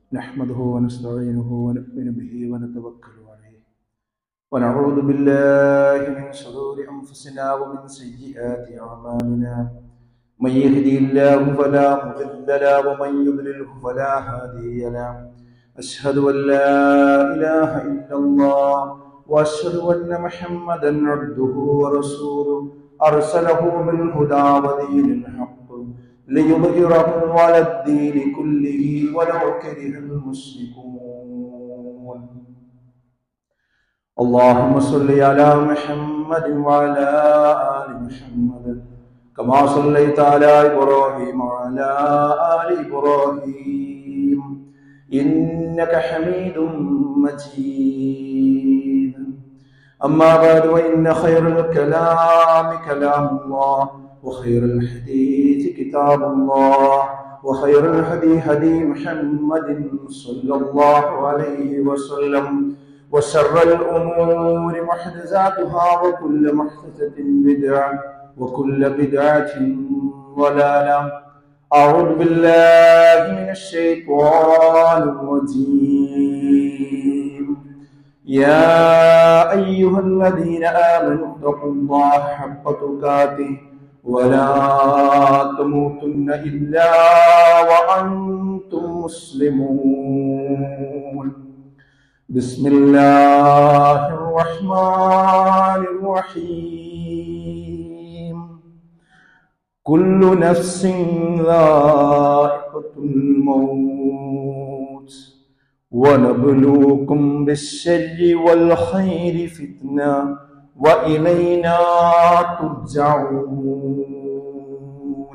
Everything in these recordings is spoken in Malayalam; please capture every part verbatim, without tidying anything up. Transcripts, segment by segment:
نحمده ونستعينه ونؤمن به ونتوكل عليه ونعوذ بالله من شرور أنفسنا ومن سيئات أعمالنا من يهده الله فلا مضل له ومن يضلله فلا هادي له أشهد أن لا إله إلا الله وأشهد أن محمدا عبده ورسوله أرسله بالهدى ودين الحق ليظهره على الدين كله ولو كره المشركون. اللهم صل على محمد وعلى آل محمد كما صليت على إبراهيم وعلى آل إبراهيم إنك حميد مجيد. أما بعد وإن خير الكلام كلام الله وخير الحديث كتاب الله وخير الهدي هدي محمد صلى الله عليه وسلم وشر الأمور محدثاتها وكل محدثة بدعة وكل بدعة ضلالة. أعوذ بالله من الشيطان الرجيم. يا أيها الذين آمنوا اتقوا الله حق تقاته ولا تموتن إلا وأنتم مسلمون. بسم الله الرحمن الرحيم. كل نفس ذائقة الموت ونبلوكم بالشر والخير فتنة وإلينا ترجعون.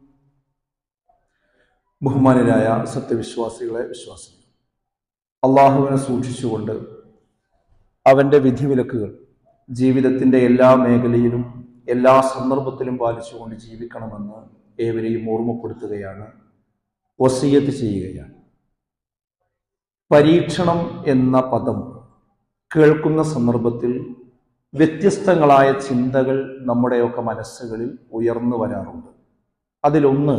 ബഹുമാനരായ സത്യവിശ്വാസികളെ വിശ്വാസികൾ, അള്ളാഹുവിനെ സൂക്ഷിച്ചുകൊണ്ട് അവൻ്റെ വിധിവിലക്കുകൾ ജീവിതത്തിൻ്റെ എല്ലാ മേഖലയിലും എല്ലാ സന്ദർഭത്തിലും പാലിച്ചുകൊണ്ട് ജീവിക്കണമെന്ന് ഏവരെയും ഓർമ്മപ്പെടുത്തുകയാണ്, വസിയ്യത്ത് ചെയ്യുകയാണ്. പരീക്ഷണം എന്ന പദം കേൾക്കുന്ന സന്ദർഭത്തിൽ വ്യത്യസ്തങ്ങളായ ചിന്തകൾ നമ്മുടെയൊക്കെ മനസ്സുകളിൽ ഉയർന്നു വരാറുണ്ട്. അതിലൊന്ന്,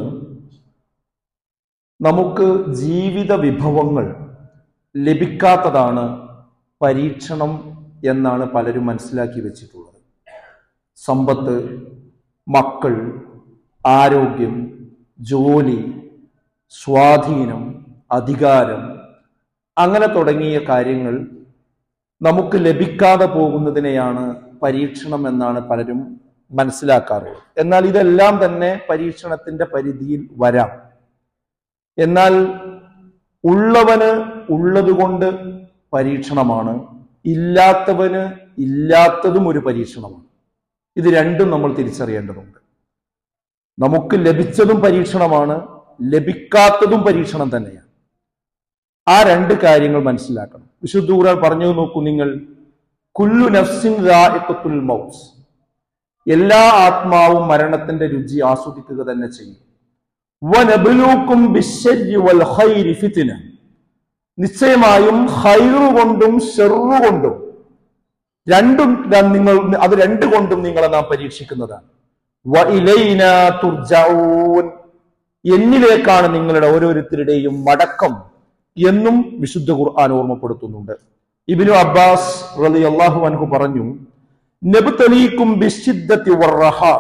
നമുക്ക് ജീവിത വിഭവങ്ങൾ ലഭിക്കാത്തതാണ് പരീക്ഷണം എന്നാണ് പലരും മനസ്സിലാക്കി വെച്ചിട്ടുള്ളത്. സമ്പത്ത്, മക്കൾ, ആരോഗ്യം, ജോലി, സ്വാധീനം, അധികാരം, അങ്ങനെ തുടങ്ങിയ കാര്യങ്ങൾ നമുക്ക് ലഭിക്കാതെ പോകുന്നതിനെയാണ് പരീക്ഷണം എന്നാണ് പലരും മനസ്സിലാക്കാറുള്ളത്. എന്നാൽ ഇതെല്ലാം തന്നെ പരീക്ഷണത്തിന്റെ പരിധിയിൽ വരാം. എന്നാൽ ഉള്ളവന് ഉള്ളതുകൊണ്ട് പരീക്ഷണമാണ്, ഇല്ലാത്തവന് ഇല്ലാത്തതും ഒരു പരീക്ഷണമാണ്. ഇത് രണ്ടും നമ്മൾ തിരിച്ചറിയേണ്ടതുണ്ട്. നമുക്ക് ലഭിച്ചതും പരീക്ഷണമാണ്, ലഭിക്കാത്തതും പരീക്ഷണം തന്നെയാണ്. ആ രണ്ട് കാര്യങ്ങൾ മനസ്സിലാക്കണം. വിശുദ്ധ ഖുർആൻ പറഞ്ഞു നോക്കൂ നിങ്ങൾ, കുല്ലു നഫ്സിൻ ദാഇഖത്തുൽ മൗത്ത്, എല്ലാ ആത്മാവും മരണത്തിന്റെ രുചി ആസ്വദിക്കുക തന്നെ ചെയ്യും. വനബ്ലൂക്കും ബിശ്ശർരി വൽ ഖൈരി ഫിത്ന, നിശ്ചയമായും ഖൈറു കൊണ്ടും ശർറു കൊണ്ടും രണ്ടും നിങ്ങൾ അത് രണ്ടു കൊണ്ടും നിങ്ങളെ നാം പരീക്ഷിക്കുന്നതാണ്. വഇലൈനാ തുർജഊൻ, എന്നിലേക്കാണ് നിങ്ങളുടെ ഓരോരുത്തരുടെയും മടക്കം എന്നും വിശുദ്ധ ഖുർആൻ ഓർമ്മപ്പെടുത്തുന്നുണ്ട്. ഇബ്നു അബ്ബാസ് റളിയല്ലാഹു അൻഹു പറഞ്ഞു, നബ്തലീകും ബിശ്ശിദ്ദത്തി വറഹാ,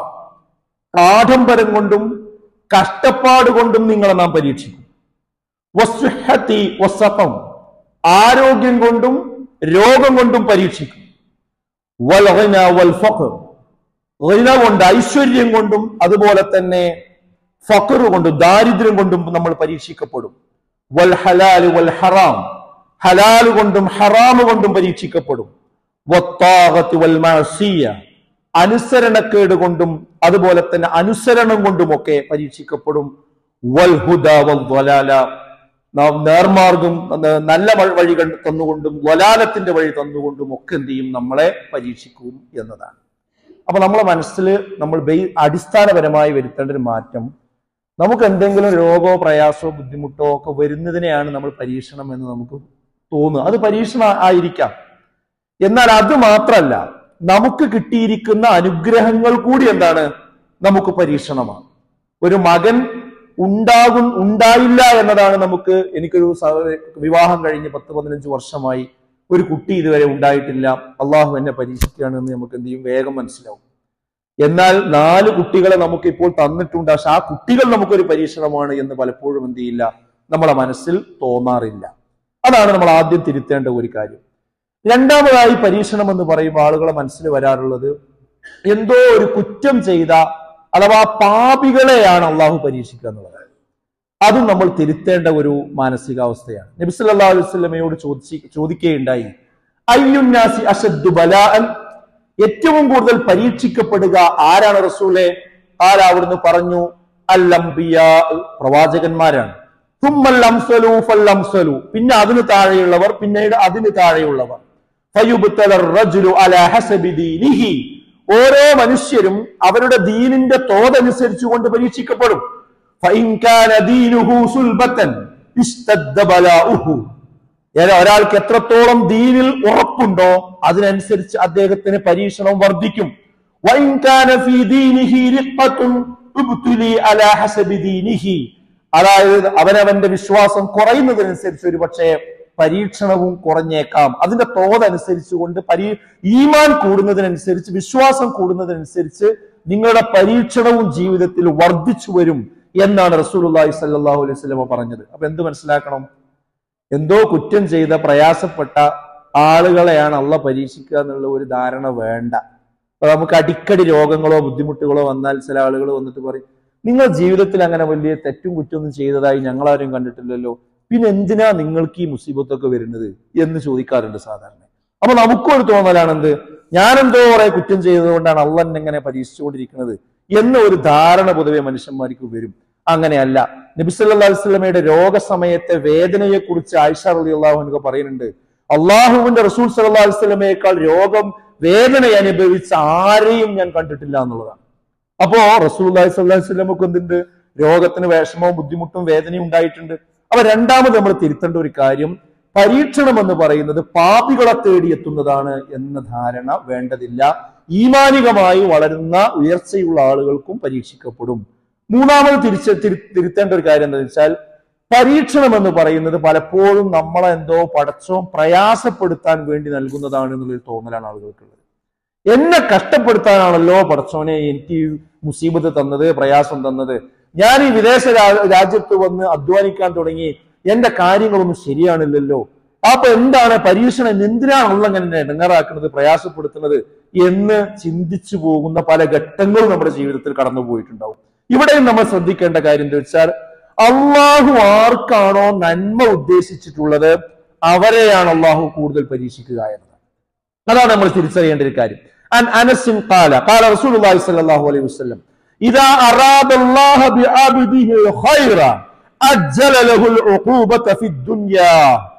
ആഡംബരം കൊണ്ടും കഷ്ടപ്പാട് കൊണ്ടും നിങ്ങളെ നാം പരീക്ഷിക്കും. വസ്സുഹത്തി വസ്സഖം, ആരോഗ്യം കൊണ്ടും രോഗം കൊണ്ടും പരീക്ഷിക്കും. വൽ ഗിന വൽ ഫഖർ, ഗിന കൊണ്ട് ഐശ്വര്യം കൊണ്ടും അതുപോലെ തന്നെ ഫഖർ കൊണ്ടും ദാരിദ്ര്യം കൊണ്ടും നമ്മൾ പരീക്ഷിക്കപ്പെടും. വൽ ഹലാൽ വൽ ഹറാം, ഹലാൽ കൊണ്ടും ഹറാം കൊണ്ടും പരീക്ഷിക്കപ്പെടും. വത്താഗത്തി വൽ മഅസിയ, അനുസരണക്കേട് കൊണ്ടും അതുപോലെ തന്നെ അനുസരണം കൊണ്ടുമൊക്കെ പരീക്ഷിക്കപ്പെടും. വൽ ഹുദ വൽ ളലാല, നാം നേർമാർഗം നല്ല വഴികൾ തന്നുകൊണ്ടും വലാലത്തിന്റെ വഴി തന്നുകൊണ്ടും ഒക്കെ എന്ത് ചെയ്യും, നമ്മളെ പരീക്ഷിക്കും എന്നതാണ്. അപ്പൊ നമ്മളെ മനസ്സിൽ നമ്മൾ അടിസ്ഥാനപരമായി വരുത്തേണ്ട ഒരു മാറ്റം, നമുക്ക് എന്തെങ്കിലും രോഗമോ പ്രയാസമോ ബുദ്ധിമുട്ടോ ഒക്കെ വരുന്നതിനെയാണ് നമ്മൾ പരീക്ഷണം എന്ന് നമുക്ക് തോന്നുക. അത് പരീക്ഷണം ആയിരിക്കാം. എന്നാൽ അത് മാത്രമല്ല, നമുക്ക് കിട്ടിയിരിക്കുന്ന അനുഗ്രഹങ്ങൾ കൂടി എന്താണ്, നമുക്ക് പരീക്ഷണമാണ്. ഒരു മകൻ ഉണ്ടാകും ഉണ്ടായില്ല എന്നതാണ് നമുക്ക് എനിക്കൊരു വിവാഹം കഴിഞ്ഞ് പത്ത് പതിനഞ്ച് വർഷമായി ഒരു കുട്ടി ഇതുവരെ ഉണ്ടായിട്ടില്ല, അള്ളാഹു എന്നെ പരീക്ഷിക്കുകയാണെന്ന് നമുക്ക് എന്ത് ചെയ്യും, വേഗം മനസ്സിലാവും. എന്നാൽ നാല് കുട്ടികളെ നമുക്ക് ഇപ്പോൾ തന്നിട്ടുണ്ട്, പക്ഷെ ആ കുട്ടികൾ നമുക്കൊരു പരീക്ഷണമാണ് എന്ന് പലപ്പോഴും എന്ത് ചെയ്യില്ല, നമ്മളെ മനസ്സിൽ തോന്നാറില്ല. അതാണ് നമ്മൾ ആദ്യം തിരുത്തേണ്ട ഒരു കാര്യം. രണ്ടാമതായി പരീക്ഷണം എന്ന് പറയുമ്പോൾ ആളുകളെ മനസ്സിൽ വരാറുള്ളത് എന്തോ ഒരു കുറ്റം ചെയ്ത അഥവാ പാപികളെയാണ് അള്ളാഹു പരീക്ഷിക്കുക എന്നുള്ളത്. അതും നമ്മൾ തിരുത്തേണ്ട ഒരു മാനസികാവസ്ഥയാണ്. നബി സല്ലല്ലാഹു അലൈഹി വസല്ലമയോട് ചോദിച്ച് ചോദിക്കുകയുണ്ടായി, അയ്യുന്നാസി അശദ്ദു ബലാഅൻ, ഏറ്റവും കൂടുതൽ പരീക്ഷിക്കപ്പെടുക ആരാണ് റസൂലേ? ആരാ? അവിടുന്ന് പറഞ്ഞു, അൽ അംബിയാ, പ്രവാചകന്മാരാണ്. തുമ്മൽ അംസലു ഫൽ അംസലു, പിന്നെ അതിന് താഴെയുള്ളവർ, പിന്നീട് അതിന് താഴെയുള്ളവർ. ഫയുബ്തലർ റജുലു അലാ ഹസബി ദീനിഹി, ഓരോ മനുഷ്യരും അവരുടെ ദീനിന്റെ തോതനുസരിച്ച് കൊണ്ട് പരീക്ഷിക്കപ്പെടും. ഫഇൻ കാന ദീനുഹു സുൽബതൻ ഇസ്തദ്ദ ബലാഉഹു, ഒരാൾക്ക് എത്രത്തോളം ദീനിൽ ഉറപ്പുണ്ടോ അതിനനുസരിച്ച് അദ്ദേഹത്തിന് പരീക്ഷണം വർദ്ധിക്കും. വഇൻ കാന ഫീ ദീനിഹി റിഖ്ഖത്തുൻ ഉബ്തുലി അലാ ഹസബി ദീനിഹി, അതായത് അവനവന്റെ വിശ്വാസം കുറയുന്നതിനനുസരിച്ച് ഒരു പക്ഷേ പരീക്ഷണവും കുറഞ്ഞേക്കാം. അതിന്റെ തോതനുസരിച്ച് കൊണ്ട് പരീ ഈമാൻ കൂടുന്നതിനനുസരിച്ച്, വിശ്വാസം കൂടുന്നതിനനുസരിച്ച് നിങ്ങളുടെ പരീക്ഷണവും ജീവിതത്തിൽ വർദ്ധിച്ചു വരും എന്നാണ് റസൂലുള്ളാഹി സ്വല്ലല്ലാഹു അലൈഹി വസല്ലം പറഞ്ഞത്. അപ്പൊ എന്ത് മനസ്സിലാക്കണം? എന്തോ കുറ്റം ചെയ്ത പ്രയാസപ്പെട്ട ആളുകളെയാണ് അള്ളാഹ് പരീക്ഷിക്കുക എന്നുള്ള ഒരു ധാരണ വേണ്ട. അപ്പൊ നമുക്ക് അടിക്കടി രോഗങ്ങളോ ബുദ്ധിമുട്ടുകളോ വന്നാൽ ചില ആളുകൾ വന്നിട്ട് പറയും, നിങ്ങൾ ജീവിതത്തിൽ അങ്ങനെ വലിയ തെറ്റും കുറ്റമൊന്നും ചെയ്തതായി ഞങ്ങളാരും കണ്ടിട്ടില്ലല്ലോ, പിന്നെ എന്തിനാ നിങ്ങൾക്ക് ഈ മുസീബത്തൊക്കെ വരുന്നത് എന്ന് ചോദിക്കാറുണ്ട് സാധാരണ. അപ്പൊ നമുക്കൊരു തോന്നലാണ് എന്ത്, ഞാനെന്തോ കുറെ കുറ്റം ചെയ്തതുകൊണ്ടാണ് അള്ളാഹ് എന്നെ ഇങ്ങനെ പരീക്ഷിച്ചുകൊണ്ടിരിക്കുന്നത് എന്ന ഒരു ധാരണ പൊതുവെ മനുഷ്യന്മാർക്ക് വരും. അങ്ങനെയല്ല. നബി സല്ലല്ലാഹു അലൈഹി വസല്ലമയുടെ രോഗസമയത്തെ വേദനയെ കുറിച്ച് ആയിഷ റളിയല്ലാഹു അൻഹ പറയുന്നുണ്ട്, അള്ളാഹുവിന്റെ റസൂൽ സല്ലല്ലാഹു അലൈഹി വസല്ലമയേക്കാൾ രോഗം വേദന അനുഭവിച്ച ആരെയും ഞാൻ കണ്ടിട്ടില്ല എന്നുള്ളതാണ്. അപ്പോ റസൂലുള്ളാഹി സ്വല്ലല്ലാഹു അലൈഹി വസല്ലമക്ക് എന്തുണ്ട്, രോഗത്തിന് വിഷമവും ബുദ്ധിമുട്ടും വേദനയും ഉണ്ടായിട്ടുണ്ട്. അപ്പൊ രണ്ടാമത് നമ്മൾ തിരുത്തേണ്ട ഒരു കാര്യം, പരീക്ഷണം എന്ന് പറയുന്നത് പാപികളെ തേടി എത്തുന്നതാണ് എന്ന ധാരണ വേണ്ടതില്ല. ഈമാനികമായി വളരുന്ന ഉയർച്ചയുള്ള ആളുകൾക്കും പരീക്ഷിക്കപ്പെടും. മൂന്നാമത് തിരിച്ച് തിരുത്തേണ്ട ഒരു കാര്യം എന്താണെന്ന് വെച്ചാൽ, പരീക്ഷണം എന്ന് പറയുന്നത് പലപ്പോഴും നമ്മളെ എന്തോ പടച്ചോ പ്രയാസപ്പെടുത്താൻ വേണ്ടി നൽകുന്നതാണ് എന്നുള്ളൊരു തോന്നലാണ് ആളുകൾക്കുള്ളത്. എന്നെ കഷ്ടപ്പെടുത്താനാണല്ലോ പടച്ചോനെ എനിക്ക് മുസീബത്ത് തന്നത്, പ്രയാസം തന്നത്. ഞാൻ ഈ വിദേശ രാജ്യത്ത് വന്ന് അധ്വാനിക്കാൻ തുടങ്ങി, എന്റെ കാര്യങ്ങളൊന്നും ശരിയാണില്ലല്ലോ, അപ്പൊ എന്താണ് പരീക്ഷണം, എന്തിനാണുള്ള അങ്ങനെ ഇടങ്ങാറാക്കുന്നത്, പ്രയാസപ്പെടുത്തുന്നത് എന്ന് ചിന്തിച്ചു പോകുന്ന പല ഘട്ടങ്ങളും നമ്മുടെ ജീവിതത്തിൽ കടന്നു പോയിട്ടുണ്ടാവും. ഇവിടെയും നമ്മൾ ശ്രദ്ധിക്കേണ്ട കാര്യം എന്താ വെച്ചാൽ, അള്ളാഹു ആർക്കാണോ നന്മ ഉദ്ദേശിച്ചിട്ടുള്ളത് അവരെയാണ് അള്ളാഹു കൂടുതൽ പരീക്ഷിക്കുക എന്നത്. അതാണ് നമ്മൾ തിരിച്ചറിയേണ്ട ഒരു കാര്യം. അൻ അനസ് ഖാല ഖാല റസൂലുള്ളാഹി സ്വല്ലല്ലാഹു അലൈഹി വസല്ലം, ഇദാ അറാദല്ലാഹു ബിഅബ്ദിഹിൽ ഖൈറ അജ്ജല ലഹുൽ ഉഖൂബത ഫിദ്ദുനിയാ,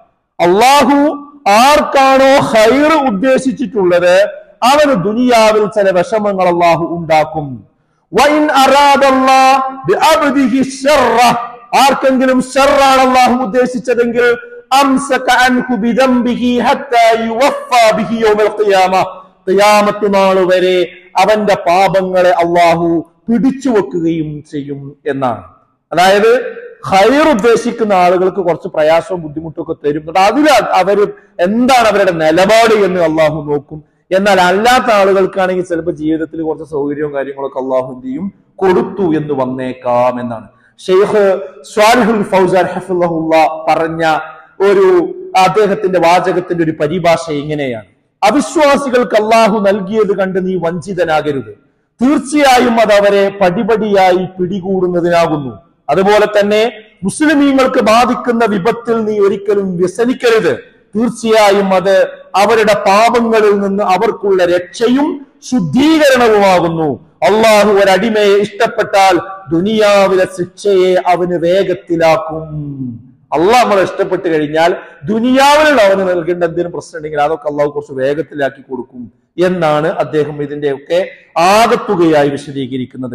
അള്ളാഹു ആർക്കാണോ ഖൈർ ഉദ്ദേശിച്ചിട്ടുള്ളത് അവന് ദുനിയാവിൽ ചില വിഷമങ്ങൾ അള്ളാഹു ഉണ്ടാക്കും. വഇൻ അറാദല്ലാഹു ബിഅബ്ദിഹി ശർറ, ആർക്കെങ്കിലും ശർറാണ് അള്ളാഹു ഉദ്ദേശിച്ചതെങ്കിൽ അംസക അൻഹു ബിദംബിഹി ഹത്താ യുവഫാ ബിഹി യൗമൽ ഖിയാമ, ഖിയാമത്ത് നാൾ വരെ അവന്റെ പാപങ്ങളെ അള്ളാഹു പിടിച്ചു വെക്കുകയും ചെയ്യും എന്നാണ്. അതായത് ഖൈർ ഉദ്ദേശിക്കുന്ന ആളുകൾക്ക് കുറച്ച് പ്രയാസവും ബുദ്ധിമുട്ടും ഒക്കെ തരും, അതിൽ അവര് എന്താണ് അവരുടെ നിലപാട് എന്ന് അള്ളാഹു നോക്കും. എന്നാൽ അല്ലാത്ത ആളുകൾക്കാണെങ്കിൽ ചിലപ്പോൾ ജീവിതത്തിൽ കുറച്ച് സൗകര്യവും കാര്യങ്ങളൊക്കെ അള്ളാഹു എന്ത് ചെയ്യും, കൊടുത്തു എന്ന് വന്നേക്കാം എന്നാണ് ഷെയ്ഖ് സ്വാലിഹുൽ ഫൗസാൻ ഹഫിളഹുല്ലാ പറഞ്ഞ ഒരു അദ്ദേഹത്തിന്റെ വാചകത്തിന്റെ ഒരു പരിഭാഷ ഇങ്ങനെയാണ്: അവിശ്വാസികൾക്ക് അള്ളാഹു നൽകിയത് കണ്ട് നീ വഞ്ചിതനാകരുത്, തീർച്ചയായും അത് അവരെ പടിപടിയായി പിടികൂടുന്നതിനാകുന്നു. അതുപോലെ തന്നെ മുസ്ലിമീങ്ങൾക്ക് ബാധിക്കുന്ന വിപത്തിൽ നീ ഒരിക്കലും വ്യസനിക്കരുത്, തീർച്ചയായും അത് അവരുടെ പാപങ്ങളിൽ നിന്ന് അവർക്കുള്ള രക്ഷയും ശുദ്ധീകരണവുമാകുന്നു. അള്ളാഹു ഒരടിമയെ ഇഷ്ടപ്പെട്ടാൽ ദുനിയാവിലെ ശിക്ഷയെ അവന് വേഗത്തിലാക്കും. അള്ളാഹ് നമ്മളെ ഇഷ്ടപ്പെട്ട് കഴിഞ്ഞാൽ ദുനിയാവിലുള്ള അവന് നൽകേണ്ട എന്തെങ്കിലും പ്രശ്നം ഉണ്ടെങ്കിൽ അതൊക്കെ അള്ളാഹു കുറച്ച് വേഗത്തിലാക്കി കൊടുക്കും എന്നാണ് അദ്ദേഹം ഇതിന്റെയൊക്കെ ആകത്തുകയായി വിശദീകരിക്കുന്നത്.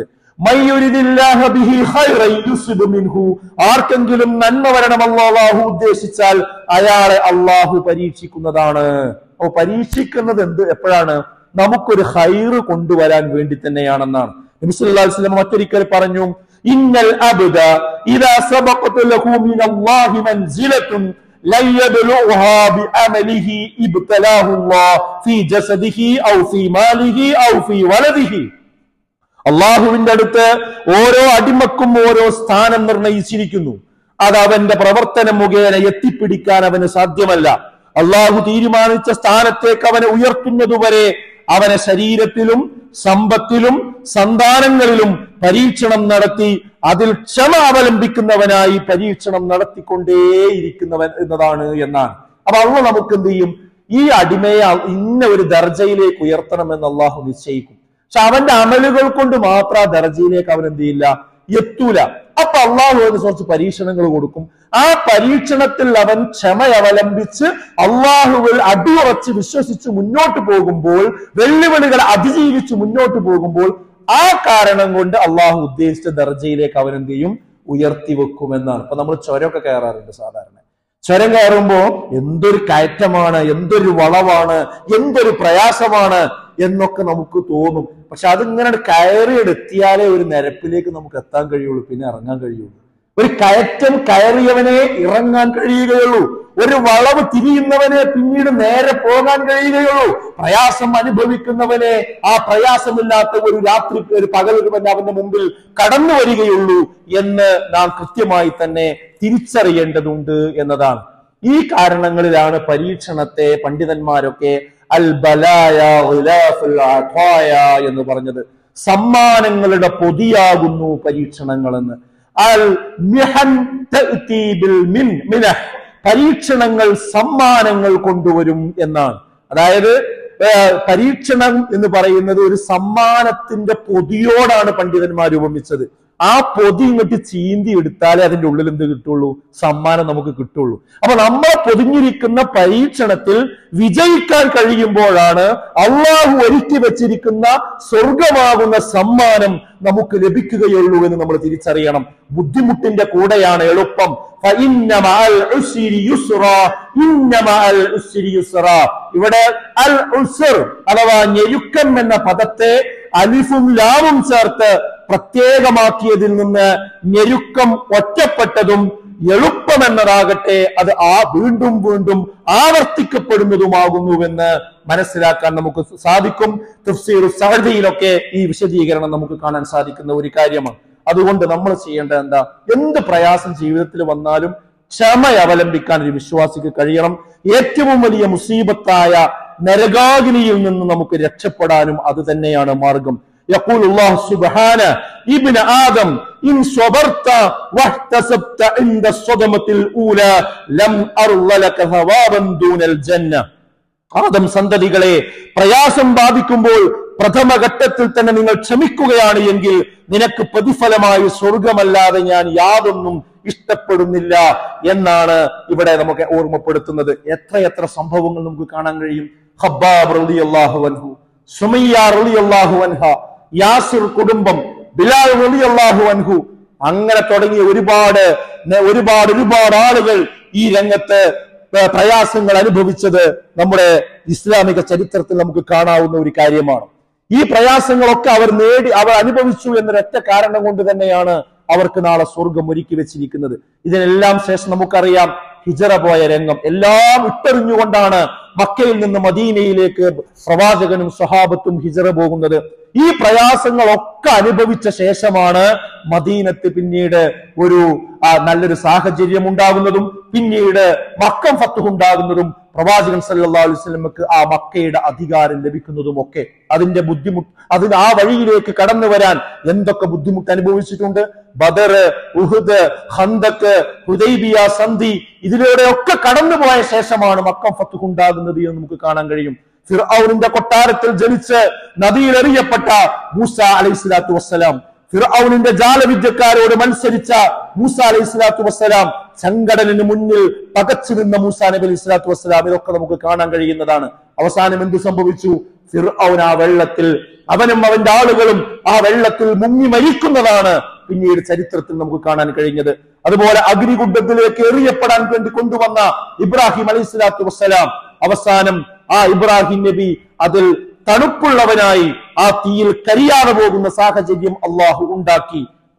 ആർക്കെങ്കിലും നന്മ വരണം അല്ലാഹു ഉദ്ദേശിച്ചാൽ അയാളെ അള്ളാഹു പരീക്ഷിക്കുന്നതാണ്. അപ്പൊ പരീക്ഷിക്കുന്നത് എന്ത് എപ്പോഴാണ്? നമുക്കൊരു ഖൈറ് കൊണ്ടുവരാൻ വേണ്ടി തന്നെയാണെന്നാണ്. നബി സല്ലല്ലാഹു അലൈഹി വസല്ലം മറ്റൊരിക്കൽ പറഞ്ഞു, ഇന്നൽ അബ്ദ ഇദാ സബഖത ലഹു മിനല്ലാഹി മൻസിലത്തുൻ ലൻ യബ്ലുഹാ ബിഅമലിഹി ഇബ്തലാഹു അല്ലാഹു ഫീ ജസദിഹി ഔ ഫീ മാലിഹി ഔ ഫീ വലദിഹി. അള്ളാഹുവിന്റെ അടുത്ത് ഓരോ അടിമക്കും ഓരോ സ്ഥാനം നിർണയിച്ചിരിക്കുന്നു. അത് അവന്റെ പ്രവർത്തനം മുഖേന എത്തിപ്പിടിക്കാൻ അവന് സാധ്യമല്ല. അള്ളാഹു തീരുമാനിച്ച സ്ഥാനത്തേക്ക് അവനെ ഉയർത്തുന്നതുവരെ അവനെ ശരീരത്തിലും സമ്പത്തിലും സന്താനങ്ങളിലും പരീക്ഷണം നടത്തി അതിൽ ക്ഷമ അവലംബിക്കുന്നവനായി പരീക്ഷണം നടത്തിക്കൊണ്ടേയിരിക്കുന്നവൻ എന്നതാണ് എന്നാണ്. അപ്പൊ അള്ളാഹു നമുക്ക് എന്ത് ചെയ്യും? ഈ അടിമയെ ഇന്ന ഒരു ദർജയിലേക്ക് ഉയർത്തണമെന്ന് അള്ളാഹു നിശ്ചയിക്കും. പക്ഷെ അവന്റെ അമലുകൾ കൊണ്ട് മാത്രം ആ ദർജയിലേക്ക് അവൻ എന്ത് ചെയ്യില്ല, എത്തൂല. അപ്പൊ അള്ളാഹു അതിന് കുറച്ച് പരീക്ഷണങ്ങൾ കൊടുക്കും. ആ പരീക്ഷണത്തിൽ അവൻ ക്ഷമ അവലംബിച്ച് അള്ളാഹുവിൽ അടിയുറച്ച് വിശ്വസിച്ച് മുന്നോട്ട് പോകുമ്പോൾ, വെല്ലുവിളികൾ അതിജീവിച്ച് മുന്നോട്ട് പോകുമ്പോൾ, ആ കാരണം കൊണ്ട് അള്ളാഹു ഉദ്ദേശിച്ച ദർജയിലേക്ക് അവൻ എന്ത് ചെയ്യും, ഉയർത്തി വെക്കുമെന്നാണ്. അപ്പൊ നമ്മൾ ചുരമൊക്കെ കയറാറുണ്ട്. സാധാരണ ചുരം കയറുമ്പോ എന്തൊരു കയറ്റമാണ്, എന്തൊരു വളവാണ്, എന്തൊരു പ്രയാസമാണ് എന്നൊക്കെ നമുക്ക് തോന്നും. പക്ഷെ അതിങ്ങനെ കയറിയെടുത്തിയാലേ ഒരു നിരപ്പിലേക്ക് നമുക്ക് എത്താൻ കഴിയുള്ളൂ, പിന്നെ ഇറങ്ങാൻ കഴിയുള്ളൂ. ഒരു കയറ്റം കയറിയവനെ ഇറങ്ങാൻ കഴിയുകയുള്ളൂ. ഒരു വളവ് തിരിയുന്നവനെ പിന്നീട് നേരെ പോകാൻ കഴിയുകയുള്ളൂ. പ്രയാസം അനുഭവിക്കുന്നവനെ ആ പ്രയാസമില്ലാത്ത ഒരു രാത്രി ഒരു പകൽ ഒരുവൻ അവന്റെ മുമ്പിൽ കടന്നു വരികയുള്ളൂ എന്ന് നാം കൃത്യമായി തന്നെ തിരിച്ചറിയേണ്ടതുണ്ട് എന്നതാണ്. ഈ കാരണങ്ങളിലാണ് പരീക്ഷണത്തെ പണ്ഡിതന്മാരൊക്കെ അൽ ബലായ ഖിലാഫുൽ അതായ എന്ന് പറഞ്ഞത്. സമ്മാനങ്ങളുടെ പൊതിയാകുന്നു പരീക്ഷണങ്ങളെന്ന്. അൽ മിഹൻ തഅതി ബിൽ മിൻ മിനഹ്, പരീക്ഷണങ്ങൾ സമ്മാനങ്ങൾ കൊണ്ടുവരും എന്നാണ്. അതായത് പരീക്ഷണം എന്ന് പറയുന്നത് ഒരു സമ്മാനത്തിന്റെ പൊതിയോടാണ് പണ്ഡിതന്മാർ ഉപമിച്ചത്. ആ പൊതി ഇങ്ങോട്ട് ചീന്തി എടുത്താലേ അതിന്റെ ഉള്ളിൽ എന്ത് കിട്ടുള്ളൂ, സമ്മാനം നമുക്ക് കിട്ടുള്ളൂ. അപ്പൊ നമ്മളെ പൊതിഞ്ഞിരിക്കുന്ന പരീക്ഷണത്തിൽ വിജയിക്കാൻ കഴിയുമ്പോഴാണ് അള്ളാഹു ഒരുക്കി വെച്ചിരിക്കുന്ന സ്വർഗമാകുന്ന സമ്മാനം നമുക്ക് ലഭിക്കുകയുള്ളൂ എന്ന് നമ്മൾ തിരിച്ചറിയണം. ബുദ്ധിമുട്ടിന്റെ കൂടെയാണ് എളുപ്പം. ഇവിടെ അൽ ഉസ്ർ അഥവാ ഞെരുക്കം എന്ന പദത്തെ അലിഫും ലാമും ചേർത്ത് പ്രത്യേകമാക്കിയതിൽ നിന്ന് ഞെരുക്കം ഒറ്റപ്പെട്ടതും എളുപ്പമെന്നതാകട്ടെ അത് ആ വീണ്ടും വീണ്ടും ആവർത്തിക്കപ്പെടുന്നതുമാകുന്നുവെന്ന് മനസ്സിലാക്കാൻ നമുക്ക് സാധിക്കും. തഫ്സീർ സഅദിയിലൊക്കെ ഈ വിശദീകരണം നമുക്ക് കാണാൻ സാധിക്കുന്ന ഒരു കാര്യമാണ്. അതുകൊണ്ട് നമ്മൾ ചെയ്യേണ്ടത് എന്താ? എന്ത് പ്രയാസം ജീവിതത്തിൽ വന്നാലും ക്ഷമ അവലംബിക്കാൻ ഒരു വിശ്വാസിക്ക് കഴിയണം. ഏറ്റവും വലിയ മുസീബത്തായ നരകാഗ്നിയിൽ നിന്ന് നമുക്ക് രക്ഷപ്പെടാനും അത് തന്നെയാണ് മാർഗം. يقول الله سبحانه ابن آدم إن صبرت واحتسبت عند الصدمة الأولى لم أرض لك ثوابا دون الجنة. ആദം സന്തതികളെ, പ്രയാസം ബാധിക്കുമ്പോൾ പ്രഥമഘട്ടത്തിൽ തന്നെ നിങ്ങൾ ക്ഷമിക്കുകയാണ് എങ്കിൽ നിനക്ക് പ്രതിഫലമായി സ്വർഗമല്ലാതെ ഞാൻ യാതൊന്നും ഇഷ്ടപ്പെടുന്നില്ല എന്നാണ് ഇവിടെ നമുക്ക് ഓർമ്മപ്പെടുത്തുന്നത്. എത്രയെത്ര സംഭവങ്ങൾ നമുക്ക് കാണാൻ കഴിയും. ഖബ്ബാബ് റളിയല്ലാഹു അൻഹു, സുമയ്യ റളിയല്ലാഹു അൻഹ, യാസിർ കുടുംബം, ബിലാൽ റളിയല്ലാഹു അൻഹു, അങ്ങനെ തുടങ്ങിയ ഒരുപാട് ഒരുപാട് ഒരുപാട് ആളുകൾ ഈ രംഗത്ത് പ്രയാസങ്ങൾ അനുഭവിച്ചത് നമ്മുടെ ഇസ്ലാമിക ചരിത്രത്തിൽ നമുക്ക് കാണാവുന്ന ഒരു കാര്യമാണ്. ഈ പ്രയാസങ്ങളൊക്കെ അവർ നേടി അവർ അനുഭവിച്ചു എന്നൊരൊറ്റ കാരണം കൊണ്ട് തന്നെയാണ് അവർക്ക് നാളെ സ്വർഗം ഒരുക്കി വെച്ചിരിക്കുന്നത്. ഇതിനെല്ലാം ശേഷം നമുക്കറിയാം ഹിജറ പോയ രംഗം. എല്ലാം ഇട്ടെറിഞ്ഞുകൊണ്ടാണ് മക്കയിൽ നിന്ന് മദീനയിലേക്ക് പ്രവാചകനും സ്വഹാബത്തും ഹിജറ പോകുന്നത്. ഈ പ്രയാസങ്ങളൊക്കെ അനുഭവിച്ച ശേഷമാണ് മദീനത്ത് പിന്നീട് ഒരു നല്ലൊരു സാഹചര്യം ഉണ്ടാകുന്നതും പിന്നീട് മക്കം ഫത്ഹ് ഉണ്ടാകുന്നതും പ്രവാചകൻ സല്ലല്ലാഹു അലൈഹി വസല്ലമക്ക് ആ മക്കയുടെ അധികാരം ലഭിക്കുന്നതും ഒക്കെ. അതിന്റെ ബുദ്ധിമുട്ട് അതിന് ആ വഴിയിലേക്ക് കടന്നു വരാൻ എന്തൊക്കെ ബുദ്ധിമുട്ട് അനുഭവിച്ചിട്ടുണ്ട്. ബദർ, ഉഹുദ്, ഖന്ദഖ്, ഹുദൈബിയ സന്ധി, ഇതിലൂടെയൊക്കെ കടന്നുപോയ ശേഷമാണ് മക്കം ഫത്ഹ് ഉണ്ടാകുന്നത് എന്ന് നമുക്ക് കാണാൻ കഴിയും. ഫിർഔനിന്റെ കൊട്ടാരത്തിൽ ജനിച്ച് നദിയിൽ എറിയപ്പെട്ട മൂസ അലൈഹി സ്വലാത്തു വസ്സലാം, ഫിർഔനിന്റെ ജാലവിദ്യക്കാരോട് മത്സരിച്ച മൂസ അലൈഹി സ്വലാത്തു വസ്സലാം, ചെങ്കടലിന് മുന്നിൽ പകച്ചു നിന്ന മൂസ നബി അലൈഹി സ്വലാത്തു വസ്സലാം, ഇതൊക്കെ നമുക്ക് കാണാൻ കഴിയുന്നതാണ്. അവസാനം എന്ത് സംഭവിച്ചു? ഫിർഔൻ ആ വെള്ളത്തിൽ, അവനും അവന്റെ ആളുകളും ആ വെള്ളത്തിൽ മുങ്ങി മരിക്കുന്നതാണ് പിന്നീട് ചരിത്രത്തിൽ നമുക്ക് കാണാൻ കഴിഞ്ഞത്. അതുപോലെ അഗ്നികുണ്ഡത്തിലേക്ക് എറിയപ്പെടാൻ വേണ്ടി കൊണ്ടുവന്ന ഇബ്രാഹിം അലൈഹി സ്വലാത്തു വസ്സലാം, അവസാനം ആ ഇബ്രാഹിം നബി അതിൽ തണുപ്പുള്ളവനായി ആ തീയിൽ കരിയാതെ പോകുന്ന സാഹചര്യം അള്ളാഹു ഉണ്ടാക്കി.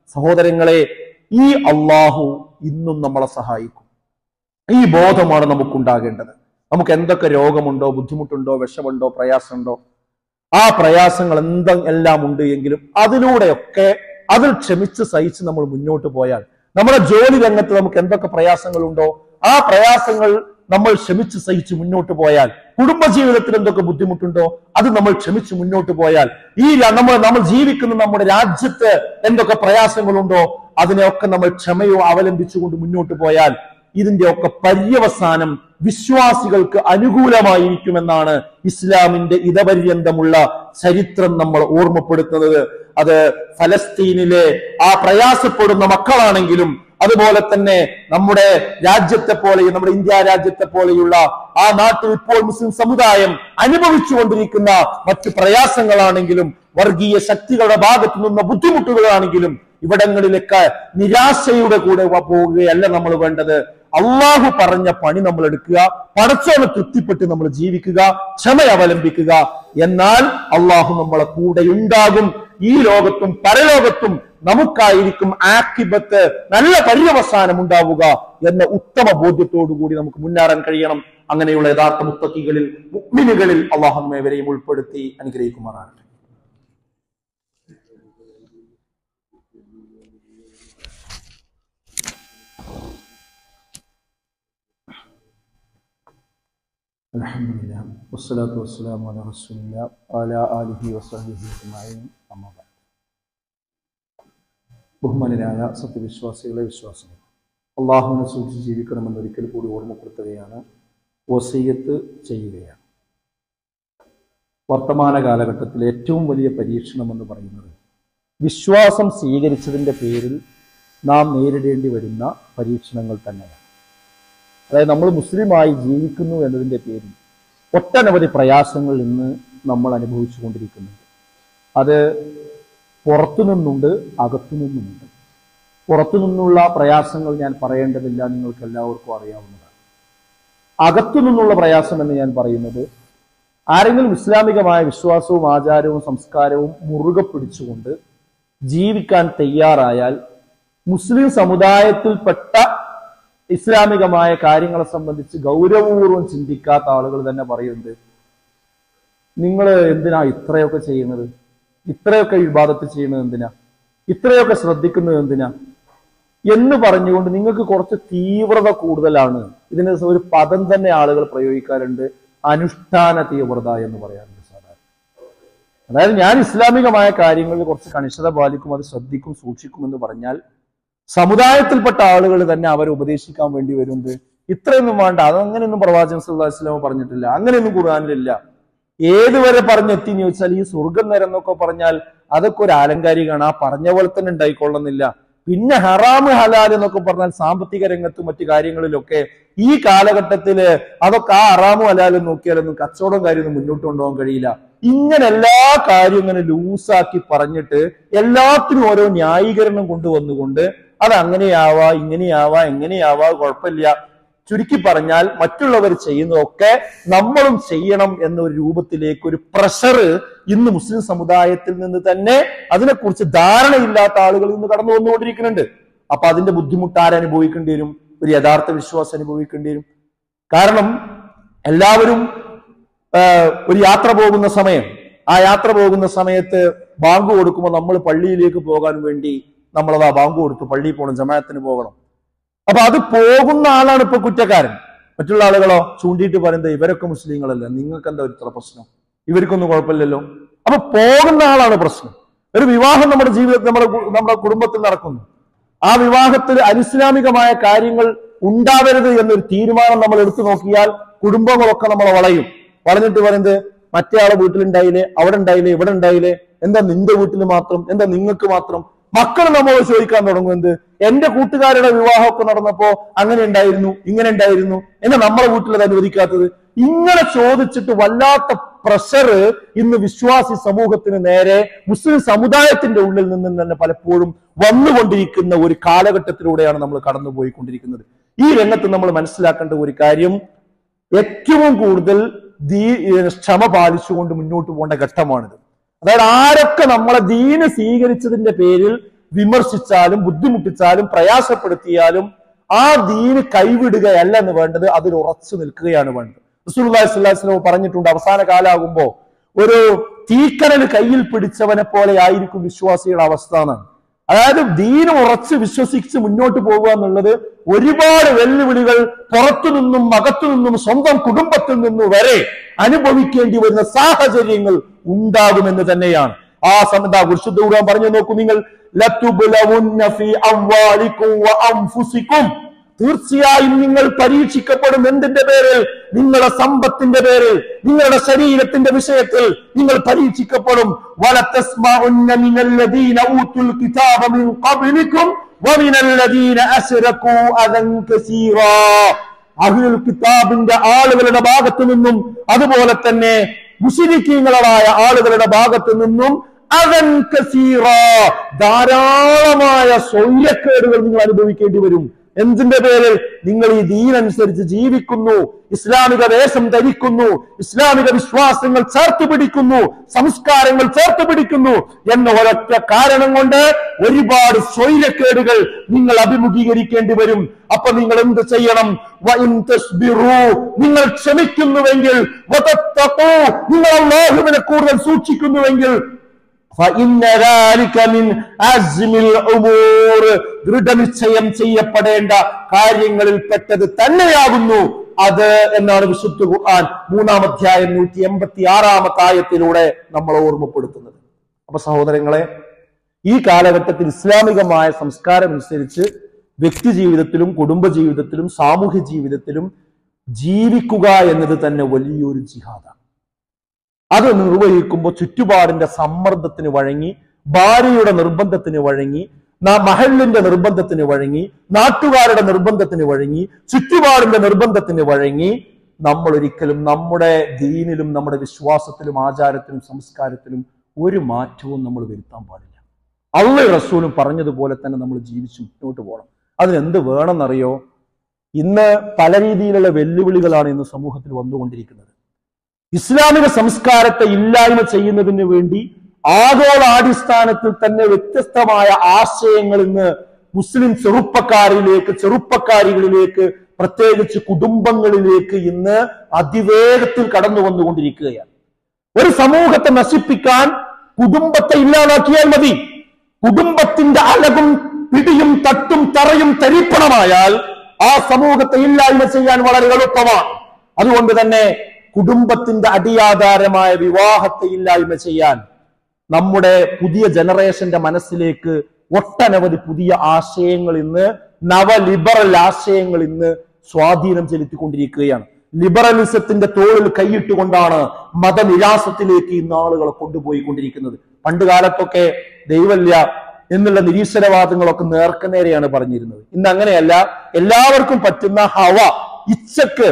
സഹോദരങ്ങളെ, ഈ അള്ളാഹു ഇന്നും നമ്മളെ സഹായിക്കും. ഈ ബോധമാണ് നമുക്കുണ്ടാകേണ്ടത്. നമുക്ക് എന്തൊക്കെ രോഗമുണ്ടോ, ബുദ്ധിമുട്ടുണ്ടോ, വിഷമുണ്ടോ, പ്രയാസമുണ്ടോ, ആ പ്രയാസങ്ങൾ എന്തെല്ലാം ഉണ്ട് എങ്കിലും അതിലൂടെയൊക്കെ അതിൽ ക്ഷമിച്ച് സഹിച്ച് നമ്മൾ മുന്നോട്ട് പോയാൽ, നമ്മുടെ ജോലി രംഗത്ത് നമുക്ക് എന്തൊക്കെ പ്രയാസങ്ങളുണ്ടോ ആ പ്രയാസങ്ങൾ നമ്മൾ ക്ഷമിച്ച് സഹിച്ച് മുന്നോട്ട് പോയാൽ, കുടുംബജീവിതത്തിൽ എന്തൊക്കെ ബുദ്ധിമുട്ടുണ്ടോ അത് നമ്മൾ ക്ഷമിച്ച് മുന്നോട്ട് പോയാൽ, ഈ നമ്മൾ നമ്മൾ ജീവിക്കുന്ന നമ്മുടെ രാജ്യത്ത് എന്തൊക്കെ പ്രയാസങ്ങളുണ്ടോ അതിനെയൊക്കെ നമ്മൾ ക്ഷമയോ അവലംബിച്ചുകൊണ്ട് മുന്നോട്ട് പോയാൽ ഇതിന്റെ ഒക്കെ പര്യവസാനം വിശ്വാസികൾക്ക് അനുകൂലമായിരിക്കുമെന്നാണ് ഇസ്ലാമിന്റെ ഇതപര്യന്തമുള്ള ചരിത്രം നമ്മൾ ഓർമ്മപ്പെടുത്തുന്നത്. അത് ഫലസ്തീനിലെ ആ പ്രയാസപ്പെടുന്ന മക്കളാണെങ്കിലും, അതുപോലെ തന്നെ നമ്മുടെ രാജ്യത്തെ പോലെ, നമ്മുടെ ഇന്ത്യ രാജ്യത്തെ പോലെയുള്ള ആ നാട്ടിൽ ഇപ്പോൾ മുസ്ലിം സമുദായം അനുഭവിച്ചുകൊണ്ടിരിക്കുന്ന മറ്റു പ്രയാസങ്ങളാണെങ്കിലും, വർഗീയ ശക്തികളുടെ ഭാഗത്തു നിന്ന ബുദ്ധിമുട്ടുകളാണെങ്കിലും, ഇവിടങ്ങളിലൊക്കെ നിരാശയുടെ കൂടെ പോവുകയല്ല നമ്മൾ വേണ്ടത്. അള്ളാഹു പറഞ്ഞ പണി നമ്മൾ എടുക്കുക, പടച്ചോനെ തൃപ്തിപ്പെട്ട് നമ്മൾ ജീവിക്കുക, ക്ഷമ അവലംബിക്കുക. എന്നാൽ അള്ളാഹു നമ്മളെ കൂടെ ഉണ്ടാകും. ഈ ലോകത്തും പരലോകത്തും നമുക്കായിരിക്കും ആഖിബത്ത്, നല്ല പര്യവസാനം ഉണ്ടാവുക എന്ന ഉത്തമ ബോധ്യത്തോടുകൂടി നമുക്ക് മുന്നേറാൻ കഴിയണം. അങ്ങനെയുള്ള യഥാർത്ഥ മുത്തഖികളിൽ, മുഅ്മിനുകളിൽ അള്ളാഹു നമ്മെ വരെയും ഉൾപ്പെടുത്തി അനുഗ്രഹിക്കുമാറാകട്ടെ. അൽഹംദുലില്ലാഹ് വസ്സലാത്തു വസ്സലാമു അലാ റസൂലില്ലാഹ് വഅലാ ആലിഹി വസഹ്ബിഹി അജ്മഈൻ. അമ്മാ ബഅദ്. ബഹുമാനരായ സത്യവിശ്വാസികളെ, വിശ്വാസികളെ, അള്ളാഹുവിനെ സൂക്ഷിച്ച് ജീവിക്കണമെന്ന് ഒരിക്കൽ കൂടി ഓർമ്മപ്പെടുത്തുകയാണ്, വസിയ്യത്ത് ചെയ്യുകയാണ്. വർത്തമാന കാലഘട്ടത്തിൽ ഏറ്റവും വലിയ പരീക്ഷണം എന്ന് പറയുന്നത് വിശ്വാസം സ്വീകരിച്ചതിൻ്റെ പേരിൽ നാം നേരിടേണ്ടി വരുന്ന പരീക്ഷണങ്ങൾ തന്നെയാണ്. അതായത് നമ്മൾ മുസ്ലിമായി ജീവിക്കുന്നു എന്നതിൻ്റെ പേരിൽ ഒട്ടനവധി പ്രയാസങ്ങൾ ഇന്ന് നമ്മൾ അനുഭവിച്ചു കൊണ്ടിരിക്കുന്നുണ്ട്. അത് പുറത്തു നിന്നുണ്ട്, അകത്തു നിന്നുമുണ്ട്. പുറത്തു നിന്നുള്ള പ്രയാസങ്ങൾ ഞാൻ പറയേണ്ടതില്ല, നിങ്ങൾക്ക് എല്ലാവർക്കും അറിയാവുന്നതാണ്. അകത്തു നിന്നുള്ള പ്രയാസം എന്ന് ഞാൻ പറയുന്നത്, ആരെങ്കിലും ഇസ്ലാമികമായ വിശ്വാസവും ആചാരവും സംസ്കാരവും മുറുകെ പിടിച്ചുകൊണ്ട് ജീവിക്കാൻ തയ്യാറായാൽ, മുസ്ലിം സമുദായത്തിൽപ്പെട്ട ഇസ്ലാമികമായ കാര്യങ്ങളെ സംബന്ധിച്ച് ഗൗരവപൂർവ്വം ചിന്തിക്കാത്ത ആളുകൾ തന്നെ പറയുന്നത്, നിങ്ങൾ എന്തിനാ ഇത്രയൊക്കെ ചെയ്യുന്നത്, ഇത്രയൊക്കെ ഇബാദത്ത് ചെയ്യുന്നത് എന്തിനാ, ഇത്രയൊക്കെ ശ്രദ്ധിക്കുന്നത് എന്തിനാ എന്ന് പറഞ്ഞുകൊണ്ട് നിങ്ങൾക്ക് കുറച്ച് തീവ്രത കൂടുതലാണ്. ഇതിന് ഒരു പദം തന്നെ ആളുകൾ പ്രയോഗിക്കാറുണ്ട്, അനുഷ്ഠാന തീവ്രത എന്ന് പറയാറുണ്ട് സാധാരണ. അതായത് ഞാൻ ഇസ്ലാമികമായ കാര്യങ്ങളിൽ കുറച്ച് കണിശത പാലിക്കും, അത് ശ്രദ്ധിക്കും, സൂക്ഷിക്കും എന്ന് പറഞ്ഞാൽ സമുദായത്തിൽപ്പെട്ട ആളുകൾ തന്നെ അവരെ ഉപദേശിക്കാൻ വേണ്ടി വരുന്നത് ഇത്രയൊന്നും വേണ്ട, അതങ്ങനെയൊന്നും പ്രവാചകൻ സല്ലല്ലാഹു അലൈഹി വസല്ലം പറഞ്ഞിട്ടില്ല, അങ്ങനെയൊന്നും ഖുർആനിലില്ല. ഏതുവരെ പറഞ്ഞെത്തി എന്ന് ചോദിച്ചാൽ ഈ സ്വർഗം നേരം എന്നൊക്കെ പറഞ്ഞാൽ അതൊക്കെ ഒരു ആലങ്കാരികമാണ്, ആ പറഞ്ഞ പോലെ തന്നെ ഉണ്ടായിക്കൊള്ളുന്നില്ല. പിന്നെ ഹറാമ് ഹലാൽ എന്നൊക്കെ പറഞ്ഞാൽ സാമ്പത്തിക രംഗത്തും മറ്റു കാര്യങ്ങളിലൊക്കെ ഈ കാലഘട്ടത്തില് അതൊക്കെ ആ ഹറാമും ഹലാലും നോക്കിയാലൊന്നും കച്ചവടം കാര്യമൊന്നും മുന്നോട്ട് കൊണ്ടുപോകാൻ കഴിയില്ല. ഇങ്ങനെ എല്ലാ കാര്യവും ഇങ്ങനെ ലൂസാക്കി പറഞ്ഞിട്ട് എല്ലാത്തിനും ഓരോ ന്യായീകരണം കൊണ്ടുവന്നുകൊണ്ട് അത് അങ്ങനെയാവാ, ഇങ്ങനെയാവാ, എങ്ങനെയാവാ, കുഴപ്പമില്ല, ചുരുക്കി പറഞ്ഞാൽ മറ്റുള്ളവർ ചെയ്യുന്നതൊക്കെ നമ്മളും ചെയ്യണം എന്നൊരു രൂപത്തിലേക്ക് ഒരു പ്രഷർ ഇന്ന് മുസ്ലിം സമുദായത്തിൽ നിന്ന് തന്നെ അതിനെക്കുറിച്ച് ധാരണയില്ലാത്ത ആളുകൾ ഇന്ന് കടന്നു വന്നുകൊണ്ടിരിക്കുന്നുണ്ട്. അപ്പൊ അതിന്റെ ബുദ്ധിമുട്ട് ആരനുഭവിക്കേണ്ടി വരും? ഒരു യഥാർത്ഥ വിശ്വാസം അനുഭവിക്കേണ്ടി വരും. കാരണം എല്ലാവരും ഒരു യാത്ര പോകുന്ന സമയം, ആ യാത്ര പോകുന്ന സമയത്ത് ബാങ്ക് കൊടുക്കുമ്പോൾ നമ്മൾ പള്ളിയിലേക്ക് പോകാൻ വേണ്ടി നമ്മളതാ ബാങ്ക് കൊടുത്തു, പള്ളിയിൽ പോകണം, ജമാഅത്തിന് പോകണം. അപ്പൊ അത് പോകുന്ന ആളാണ് ഇപ്പൊ കുറ്റക്കാരൻ. മറ്റുള്ള ആളുകളോ ചൂണ്ടിയിട്ട് പറയുന്നത് ഇവരൊക്കെ മുസ്ലിങ്ങളല്ല, നിങ്ങൾക്ക് എന്താ ഇത്ര പ്രശ്നം, ഇവർക്കൊന്നും കുഴപ്പമില്ലല്ലോ. അപ്പൊ പോകുന്ന ആളാണ് പ്രശ്നം. ഒരു വിവാഹം നമ്മുടെ ജീവിതത്തിൽ, നമ്മുടെ നമ്മുടെ കുടുംബത്തിൽ നടക്കുന്നു, ആ വിവാഹത്തിൽ അനിസ്ലാമികമായ കാര്യങ്ങൾ ഉണ്ടാവരുത് എന്നൊരു തീരുമാനം നമ്മൾ എടുത്തു നോക്കിയാൽ കുടുംബങ്ങളൊക്കെ നമ്മളെ വളയും. വളഞ്ഞിട്ട് പറയുന്നത് മറ്റേ ആളെ വീട്ടിലുണ്ടായില്ലേ, അവിടെ ഉണ്ടായില്ലേ, ഇവിടെ ഉണ്ടായില്ലേ, എന്താ നിന്റെ വീട്ടിൽ മാത്രം, എന്താ നിങ്ങൾക്ക് മാത്രം. മക്കൾ നമ്മളോട് ചോദിക്കാൻ തുടങ്ങുന്നത് എന്റെ കൂട്ടുകാരുടെ വിവാഹമൊക്കെ നടന്നപ്പോ അങ്ങനെ ഉണ്ടായിരുന്നു, ഇങ്ങനെ ഉണ്ടായിരുന്നു, എന്നാ നമ്മളെ വീട്ടിൽ അത് അനുവദിക്കാത്തത്. ഇങ്ങനെ ചോദിച്ചിട്ട് വല്ലാത്ത പ്രഷർ ഇന്ന് വിശ്വാസി സമൂഹത്തിന് നേരെ മുസ്ലിം സമുദായത്തിന്റെ ഉള്ളിൽ നിന്നും തന്നെ പലപ്പോഴും വന്നുകൊണ്ടിരിക്കുന്ന ഒരു കാലഘട്ടത്തിലൂടെയാണ് നമ്മൾ കടന്നുപോയിക്കൊണ്ടിരിക്കുന്നത്. ഈ രംഗത്ത് നമ്മൾ മനസ്സിലാക്കേണ്ട ഒരു കാര്യം, ഏറ്റവും കൂടുതൽ ദീ ക്ഷമ പാലിച്ചുകൊണ്ട് മുന്നോട്ട് പോകേണ്ട ഘട്ടമാണിത്. അതായത് ആരൊക്കെ നമ്മളെ ദീന് സ്വീകരിച്ചതിന്റെ പേരിൽ വിമർശിച്ചാലും ബുദ്ധിമുട്ടിച്ചാലും പ്രയാസപ്പെടുത്തിയാലും ആ ദീന് കൈവിടുകയല്ല എന്ന് വേണ്ടത്, അതിൽ ഉറച്ചു നിൽക്കുകയാണ് വേണ്ടത്. റസൂലുള്ളാഹി സ്വല്ലല്ലാഹു അലൈഹി വസല്ലം പറഞ്ഞിട്ടുണ്ട്, അവസാന കാലാകുമ്പോ ഒരു തീക്കനൽ കയ്യിൽ പിടിച്ചവനെ പോലെ ആയിരിക്കും വിശ്വാസിയുടെ അവസ്ഥ എന്നാണ്. അതായത് ദീന് ഉറച്ച് വിശ്വസിച്ച് മുന്നോട്ട് പോകുക എന്നുള്ളത് ഒരുപാട് വെല്ലുവിളികൾ പുറത്തു നിന്നും അകത്തു നിന്നും സ്വന്തം കുടുംബത്തിൽ നിന്നും വരെ അനുഭവിക്കേണ്ടി വരുന്ന സാഹചര്യങ്ങൾ ഉണ്ടാകുമെന്ന് തന്നെയാണ്. ആ സമയത്ത് വിശുദ്ധ ഖുർആൻ പറഞ്ഞു നോക്കൂ നിങ്ങൾ, ലതുബ്ലവുന്ന ഫീ അംവാലികും വ അൻഫുസികും, തീർച്ചയായും നിങ്ങൾ പരീക്ഷിക്കപ്പെടും. എന്തിന്റെ പേരിൽ? നിങ്ങളുടെ സമ്പത്തിന്റെ പേരിൽ, നിങ്ങളുടെ ശരീരത്തിന്റെ വിഷയത്തിൽ നിങ്ങൾ പരീക്ഷിക്കപ്പെടും. വലതസ്മഉന്ന മിനല്ലദീന ഊതുൽ കിതാബ മിൻ ഖബ്ലികും വമിനല്ലദീന അശ്റകൂ അദൻ കസീറാ. അഹ്ലുൽ കിതാബിന്റെ ആളുകളുടെ ഭാഗത്തു നിന്നും അതുപോലെ തന്നെ മുശ്രിക്കീങ്ങളായ ആളുകളുടെ ഭാഗത്തു നിന്നും അദൻ കസീറാ, ധാരാളമായ സ്വൈരക്കേടുകൾ നിങ്ങൾ അനുഭവിക്കേണ്ടി വരും. എന്തിന്റെ പേരിൽ? നിങ്ങൾ ഈ ദീനനുസരിച്ച് ജീവിക്കുന്നു, ഇസ്ലാമിക വേഷം ധരിക്കുന്നു, ഇസ്ലാമിക വിശ്വാസങ്ങൾ ചേർത്ത് പിടിക്കുന്നു, സംസ്കാരങ്ങൾ ചേർത്ത് പിടിക്കുന്നു എന്ന ഒരൊറ്റ കാരണം കൊണ്ട് ഒരുപാട് സ്വൈരക്കേടുകൾ നിങ്ങൾ അഭിമുഖീകരിക്കേണ്ടി വരും. അപ്പൊ നിങ്ങൾ എന്ത് ചെയ്യണം? നിങ്ങൾ ക്ഷമിക്കുന്നുവെങ്കിൽ, നിങ്ങൾ അല്ലാഹുവിനെ കൂടുതൽ സൂക്ഷിക്കുന്നുവെങ്കിൽ, ദൃഢനിശ്ചയം ചെയ്യപ്പെടേണ്ട കാര്യങ്ങളിൽ പെട്ടത് തന്നെയാകുന്നു അത് എന്നാണ് വിശുദ്ധ ഖുർആൻ മൂന്നാം അധ്യായം നൂറ്റി എൺപത്തി ആറാമത്തെ ആയത്തിലൂടെ നമ്മൾ ഓർമ്മപ്പെടുത്തുന്നത്. അപ്പൊ സഹോദരങ്ങളെ, ഈ കാലഘട്ടത്തിൽ ഇസ്ലാമികമായ സംസ്കാരം അനുസരിച്ച് വ്യക്തി ജീവിതത്തിലും കുടുംബ ജീവിതത്തിലും സാമൂഹ്യ ജീവിതത്തിലും ജീവിക്കുക എന്നത് തന്നെ വലിയൊരു ജിഹാദാണ്. അത് നിർവഹിക്കുമ്പോൾ ചുറ്റുപാടിന്റെ സമ്മർദ്ദത്തിന് വഴങ്ങി, ഭാര്യയുടെ നിർബന്ധത്തിന് വഴങ്ങി, മഹല്ലിന്റെ നിർബന്ധത്തിന് വഴങ്ങി, നാട്ടുകാരുടെ നിർബന്ധത്തിന് വഴങ്ങി, ചുറ്റുപാടിന്റെ നിർബന്ധത്തിന് വഴങ്ങി നമ്മൾ ഒരിക്കലും നമ്മുടെ ദീനിലും നമ്മുടെ വിശ്വാസത്തിലും ആചാരത്തിലും സംസ്കാരത്തിലും ഒരു മാറ്റവും നമ്മൾ വരുത്താൻ പാടില്ല. അല്ലാഹുവും റസൂലും പറഞ്ഞതുപോലെ തന്നെ നമ്മൾ ജീവിച്ച് മുന്നോട്ട് പോകണം. അതിനെന്ത് വേണമെന്നറിയോ? ഇന്ന് പല രീതിയിലുള്ള വെല്ലുവിളികളാണ് ഇന്ന് സമൂഹത്തിൽ വന്നുകൊണ്ടിരിക്കുന്നത്. ഇസ്ലാമിക സംസ്കാരത്തെ ഇല്ലായ്മ ചെയ്യുന്നതിന് വേണ്ടി ആഗോളാടിസ്ഥാനത്തിൽ തന്നെ വ്യത്യസ്തമായ ആശയങ്ങൾ ഇന്ന് മുസ്ലിം ചെറുപ്പക്കാരിലേക്ക് ചെറുപ്പക്കാരികളിലേക്ക് പ്രത്യേകിച്ച് കുടുംബങ്ങളിലേക്ക് ഇന്ന് അതിവേഗത്തിൽ കടന്നു വന്നുകൊണ്ടിരിക്കുകയാണ്. ഒരു സമൂഹത്തെ നശിപ്പിക്കാൻ കുടുംബത്തെ ഇല്ലാതാക്കിയാൽ മതി. കുടുംബത്തിന്റെ അലകും പിടിയും തട്ടും തറയും തരിപ്പണമായാൽ ആ സമൂഹത്തെ ഇല്ലായ്മ ചെയ്യാൻ വളരെ എളുപ്പമാണ്. അതുകൊണ്ട് തന്നെ കുടുംബത്തിന്റെ അടിയാധാരമായ വിവാഹത്തെ ഇല്ലായ്മ ചെയ്യാൻ നമ്മുടെ പുതിയ ജനറേഷന്റെ മനസ്സിലേക്ക് ഒട്ടനവധി പുതിയ ആശയങ്ങൾ ഇന്ന് നവ ലിബറൽ ആശയങ്ങൾ ഇന്ന് സ്വാധീനം ചെലുത്തിക്കൊണ്ടിരിക്കുകയാണ്. ലിബറലിസത്തിന്റെ തോളിൽ കൈയിട്ടുകൊണ്ടാണ് മതനിരാസത്തിലേക്ക് ഇന്ന് ആളുകളെ കൊണ്ടുപോയിക്കൊണ്ടിരിക്കുന്നത്. പണ്ട് കാലത്തൊക്കെ ദൈവല്യ എന്നുള്ള നിരീശ്വരവാദങ്ങളൊക്കെ നേർക്കുനേരെയാണ് പറഞ്ഞിരുന്നത്. ഇന്ന് അങ്ങനെയല്ല. എല്ലാവർക്കും പറ്റുന്ന ഹവ ഇച്ഛക്ക്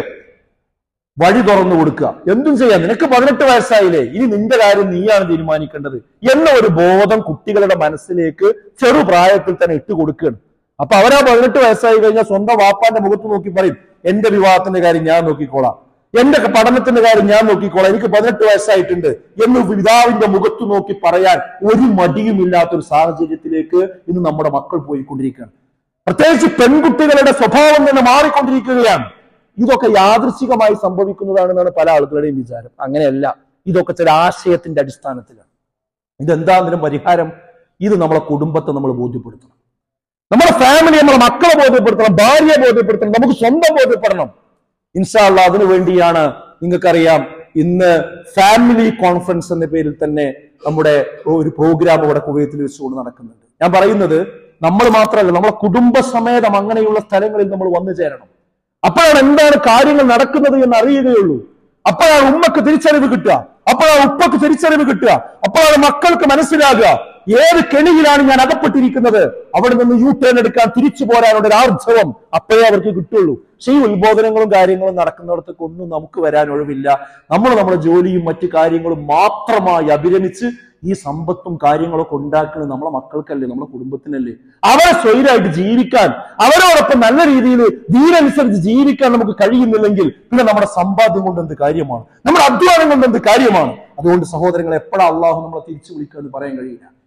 വഴി തുറന്നു കൊടുക്കുക. എന്തും ചെയ്യാം, നിനക്ക് പതിനെട്ട് വയസ്സായില്ലേ, ഇനി നിന്റെ കാര്യം നീയാണ് തീരുമാനിക്കേണ്ടത് എന്ന ഒരു ബോധം കുട്ടികളുടെ മനസ്സിലേക്ക് ചെറുപ്രായത്തിൽ തന്നെ ഇട്ട് കൊടുക്കുകയാണ്. അപ്പൊ അവരാ പതിനെട്ട് വയസ്സായി കഴിഞ്ഞാൽ സ്വന്തം വാപ്പാന്റെ മുഖത്ത് നോക്കി പറയും, എന്റെ വിവാഹത്തിന്റെ കാര്യം ഞാൻ നോക്കിക്കോളാം, എന്റെ പഠനത്തിന്റെ കാര്യം ഞാൻ നോക്കിക്കോളാം, എനിക്ക് പതിനെട്ട് വയസ്സായിട്ടുണ്ട് എന്ന് പിതാവിന്റെ മുഖത്ത് നോക്കി പറയാൻ ഒരു മടിയുമില്ലാത്തൊരു സാഹചര്യത്തിലേക്ക് ഇന്ന് നമ്മുടെ മക്കൾ പോയിക്കൊണ്ടിരിക്കുകയാണ്. പ്രത്യേകിച്ച് പെൺകുട്ടികളുടെ സ്വഭാവം തന്നെ മാറിക്കൊണ്ടിരിക്കുകയാണ്. ഇതൊക്കെ യാദൃച്ഛികമായി സംഭവിക്കുന്നതാണെന്നാണ് പല ആളുകളുടെയും വിചാരം. അങ്ങനെയല്ല, ഇതൊക്കെ ചില ആശയത്തിന്റെ അടിസ്ഥാനത്തിലാണ്. ഇതെന്താണെങ്കിലും പരിഹാരം? ഇത് നമ്മളെ കുടുംബത്തെ നമ്മൾ ബോധ്യപ്പെടുത്തണം, നമ്മുടെ ഫാമിലി, നമ്മുടെ മക്കളെ ബോധ്യപ്പെടുത്തണം, ഭാര്യയെ ബോധ്യപ്പെടുത്തണം, നമുക്ക് സ്വന്തം ബോധ്യപ്പെടണം. ഇൻഷാ അല്ലാഹ് അതിനു വേണ്ടിയാണ് നിങ്ങൾക്കറിയാം ഇന്ന് ഫാമിലി കോൺഫറൻസ് എന്ന പേരിൽ തന്നെ നമ്മുടെ ഒരു പ്രോഗ്രാം ഇവിടെ കുവൈത്തിൽ വെച്ചുകൊണ്ട് നടക്കുന്നുണ്ട്. ഞാൻ പറയുന്നത് നമ്മൾ മാത്രമല്ല, നമ്മളെ കുടുംബസമേതം അങ്ങനെയുള്ള സ്ഥലങ്ങളിൽ നമ്മൾ വന്നു ചേരണം. അപ്പോഴാണ് എന്താണ് കാര്യങ്ങൾ നടക്കുന്നത് എന്ന് അറിയുകയുള്ളൂ. അപ്പോഴാണ് ഉമ്മക്ക് തിരിച്ചറിവ് കിട്ടുക, അപ്പോഴാണ് ഉപ്പക്ക് തിരിച്ചറിവ് കിട്ടുക, അപ്പോഴാണ് മക്കൾക്ക് മനസ്സിലാകുക ഏത് കെണിയിലാണ് ഞാൻ അകപ്പെട്ടിരിക്കുന്നത്, അവിടെ നിന്ന് യു ടേൺ എടുക്കാൻ തിരിച്ചു പോരാനുള്ള ഒരു ആർജവം അപ്പോഴേ അവർക്ക് കിട്ടുള്ളൂ. പക്ഷെ ഈ ഉത്ബോധനങ്ങളും കാര്യങ്ങളും നടക്കുന്നിടത്തൊക്കെ ഒന്നും നമുക്ക് വരാൻ ഒഴിവില്ല. നമ്മൾ നമ്മുടെ ജോലിയും മറ്റു കാര്യങ്ങളും മാത്രമായി അഭിരമിച്ച് ഈ സമ്പത്തും കാര്യങ്ങളൊക്കെ ഉണ്ടാക്കുന്നത് നമ്മളെ മക്കൾക്കല്ലേ, നമ്മളെ കുടുംബത്തിനല്ലേ. അവരെ സ്വൈരമായിട്ട് ജീവിക്കാൻ, അവരോടൊപ്പം നല്ല രീതിയിൽ ദീനനുസരിച്ച് ജീവിക്കാൻ നമുക്ക് കഴിയുന്നില്ലെങ്കിൽ പിന്നെ നമ്മുടെ സമ്പാദ്യം കൊണ്ട് എന്ത് കാര്യമാണ്, നമ്മുടെ അധ്വാനം കൊണ്ട് എന്ത് കാര്യമാണ്? അതുകൊണ്ട് സഹോദരങ്ങളെ, എപ്പോഴാണ് അള്ളാഹു നമ്മളെ തിരിച്ചു വിളിക്കുക എന്ന് പറയാൻ കഴിയില്ല.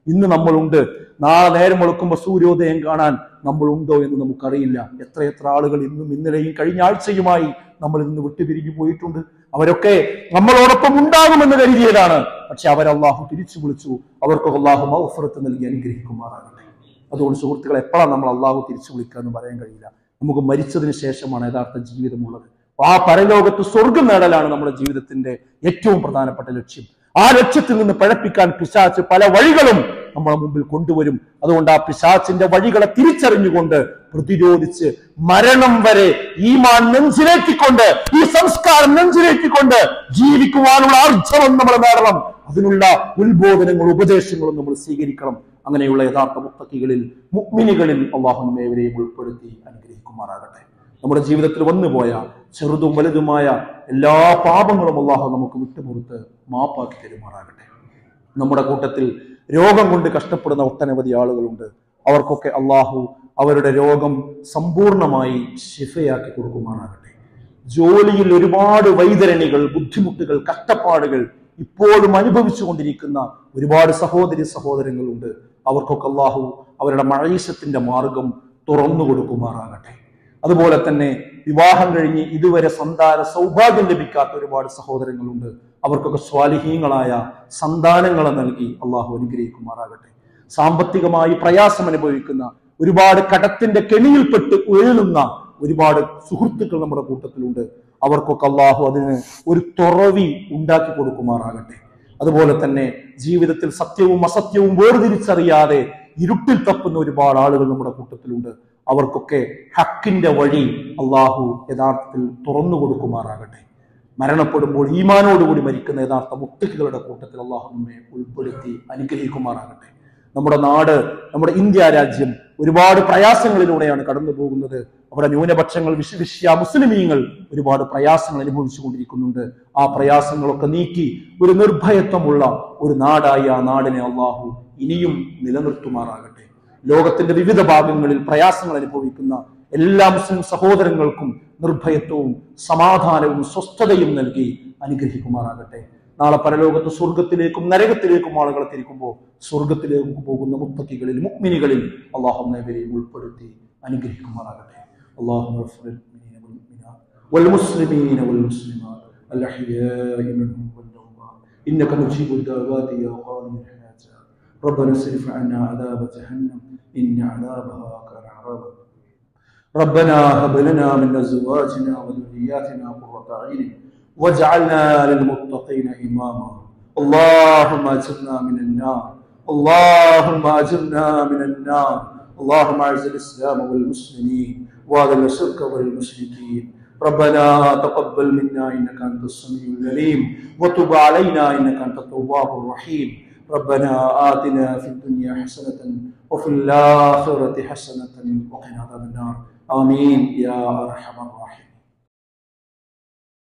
ഇന്ന് നമ്മളുണ്ട്. നാളെ നേരം വെളുക്കുമ്പോൾ സൂര്യോദയം കാണാൻ നമ്മളുണ്ടോ എന്ന് നമുക്കറിയില്ല. എത്രയെത്ര ആളുകൾ ഇന്നും ഇന്നലെയും കഴിഞ്ഞ ആഴ്ചയുമായി നമ്മൾ ഇന്ന് വിട്ടുപിരിഞ്ഞു പോയിട്ടുണ്ട്. അവരൊക്കെ നമ്മളോടൊപ്പം ഉണ്ടാകുമെന്ന് കരുതിയതാണ്. പക്ഷെ അവർ അള്ളാഹു തിരിച്ചു വിളിച്ചു. അവർക്ക് അള്ളാഹു മഗ്ഫിറത്ത് നൽകി അനുഗ്രഹിക്കുമാറാകട്ടെ. അതുകൊണ്ട് സുഹൃത്തുക്കളെ, എപ്പോഴാണ് നമ്മൾ അള്ളാഹു തിരിച്ചു വിളിക്കുക എന്ന് പറയാൻ കഴിയില്ല. നമുക്ക് മരിച്ചതിന് ശേഷമാണ് യഥാർത്ഥ ജീവിതമുള്ളത്. ആ പരലോകത്ത് സ്വർഗം നേടലാണ് നമ്മുടെ ജീവിതത്തിന്റെ ഏറ്റവും പ്രധാനപ്പെട്ട ലക്ഷ്യം. ആ ലക്ഷ്യത്തിൽ നിന്ന് പഴപ്പിക്കാൻ പിശാച്ച് പല വഴികളും നമ്മളെ മുമ്പിൽ കൊണ്ടുവരും. അതുകൊണ്ട് ആ പിശാച്ചിന്റെ വഴികളെ തിരിച്ചറിഞ്ഞുകൊണ്ട് പ്രതിരോധിച്ച് മരണം വരെ ഈമാൻ നെഞ്ചിലേറ്റിക്കൊണ്ട്, ഈ സംസ്കാരം നെഞ്ചിലേറ്റിക്കൊണ്ട് ജീവിക്കുവാനുള്ള ആർജവം നമ്മൾ നേടണം. അതിനുള്ള ഉത്ബോധനങ്ങളും ഉപദേശങ്ങളും നമ്മൾ സ്വീകരിക്കണം. അങ്ങനെയുള്ള യഥാർത്ഥ മുത്തഖികളിൽ, മുഅ്മിനുകളിൽ അല്ലാഹു നമ്മേവരെയും ഉൾപ്പെടുത്തി അനുഗ്രഹിക്കുമാറാകട്ടെ. നമ്മുടെ ജീവിതത്തിൽ വന്നുപോയ ചെറുതും വലുതുമായ എല്ലാ പാപങ്ങളും അല്ലാഹു നമുക്ക് വിട്ടുപുറത്ത് മാപ്പാക്കി തരുമാറാകട്ടെ. നമ്മുടെ കൂട്ടത്തിൽ രോഗം കൊണ്ട് കഷ്ടപ്പെടുന്ന ഒട്ടനവധി ആളുകളുണ്ട്. അവർക്കൊക്കെ അല്ലാഹു അവരുടെ രോഗം സമ്പൂർണമായി ശിഫയാക്കി കൊടുക്കുമാറാകട്ടെ. ജോലിയിൽ ഒരുപാട് വൈതരണികൾ, ബുദ്ധിമുട്ടുകൾ, കഷ്ടപ്പാടുകൾ ഇപ്പോഴും അനുഭവിച്ചു കൊണ്ടിരിക്കുന്ന ഒരുപാട് സഹോദരി സഹോദരങ്ങളുണ്ട്. അവർക്കൊക്കെ അല്ലാഹു അവരുടെ മഈശത്തിന്റെ മാർഗം തുറന്നു കൊടുക്കുമാറാകട്ടെ. അതുപോലെ തന്നെ വിവാഹം കഴിഞ്ഞ് ഇതുവരെ സന്താന സൗഭാഗ്യം ലഭിക്കാത്ത ഒരുപാട് സഹോദരങ്ങളുണ്ട്. അവർക്കൊക്കെ സ്വാലിഹീങ്ങളായ സന്താനങ്ങളെ നൽകി അള്ളാഹു അനുഗ്രഹിക്കുമാറാകട്ടെ. സാമ്പത്തികമായി പ്രയാസം അനുഭവിക്കുന്ന, ഒരുപാട് കടത്തിന്റെ കെണിയിൽപ്പെട്ട് ഉഴലുന്ന ഒരുപാട് സുഹൃത്തുക്കൾ നമ്മുടെ കൂട്ടത്തിലുണ്ട്. അവർക്കൊക്കെ അള്ളാഹു അതിന് ഒരു തുറവി ഉണ്ടാക്കി കൊടുക്കുമാറാകട്ടെ. അതുപോലെ തന്നെ ജീവിതത്തിൽ സത്യവും അസത്യവും വേർതിരിച്ചറിയാതെ ഇരുട്ടിൽ തപ്പുന്ന ഒരുപാട് ആളുകൾ നമ്മുടെ കൂട്ടത്തിലുണ്ട്. അവർക്കൊക്കെ ഹക്കിന്റെ വഴി അള്ളാഹു യഥാർത്ഥത്തിൽ തുറന്നു കൊടുക്കുമാറാകട്ടെ. മരണപ്പെടുമ്പോൾ ഈമാനോടുകൂടി മരിക്കുന്ന യഥാർത്ഥ മുത്തഖികളുടെ കൂട്ടത്തിൽ അള്ളാഹു നമ്മെ ഉൾപ്പെടുത്തി അനുഗ്രഹിക്കുമാറാകട്ടെ. നമ്മുടെ നാട്, നമ്മുടെ ഇന്ത്യ രാജ്യം ഒരുപാട് പ്രയാസങ്ങളിലൂടെയാണ് കടന്നു പോകുന്നത്. അവിടെ ന്യൂനപക്ഷങ്ങൾ, വിശ്വ മുസ്ലിമീങ്ങൾ ഒരുപാട് പ്രയാസങ്ങൾ അനുഭവിച്ചു കൊണ്ടിരിക്കുന്നുണ്ട്. ആ പ്രയാസങ്ങളൊക്കെ നീക്കി ഒരു നിർഭയത്വമുള്ള ഒരു നാടായി ആ നാടിനെ അള്ളാഹു ഇനിയും നിലനിർത്തുമാറാകട്ടെ. ലോകത്തിന്റെ വിവിധ ഭാഗങ്ങളിൽ പ്രയാസങ്ങൾ അനുഭവിക്കുന്ന എല്ലാ മുസ്ലിം സഹോദരങ്ങൾക്കും നിർഭയത്വവും സമാധാനവും സ്വസ്ഥതയും നൽകി അനുഗ്രഹിക്കുമാറാകട്ടെ. നാളെ പരലോകത്ത് സ്വർഗത്തിലേക്കും നരകത്തിലേക്കും ആളുകളെ തിരിക്കുമ്പോൾ സ്വർഗത്തിലേക്ക് പോകുന്ന മുത്തഖികളിൽ, മുഅ്മിനുകളിൽ അല്ലാഹു നമ്മേവരെയും ഉൾപ്പെടുത്തി അനുഗ്രഹിക്കുമാറാകട്ടെ. അല്ലാഹുമ്മ ഗ്ഫിർ ലൽ മുഅ്മിനീന വൽ മുസ്ലിമീന വൽ മുസ്ലിമാത് അൽ അഹ്യാഇ മിൻഹും വൽ അംവാത് ഇന്നക മുജീബുദ് ദഅവാതി യാ ഖാദിമൽ ഹാജാത് റബ്ബനാ സ്രിഫ് അന്നാ അദാബ ജഹന്നം ഇന്ന അദാബഹാ കാന ഗറാബ ربنا هب لنا من ازواجنا وذرياتنا قرة اعين واجعلنا للمتقين اماما اللهم اجرنا من النار اللهم اجرنا من النار اللهم اعز الاسلام والمسلمين واذل الشرك والمشركين ربنا تقبل منا انك انت السميع العليم وتب علينا انك انت التواب الرحيم ربنا آتنا في الدنيا حسنة وفي الآخرة حسنة وقنا عذاب النار آمين يا أرحم الراحمين.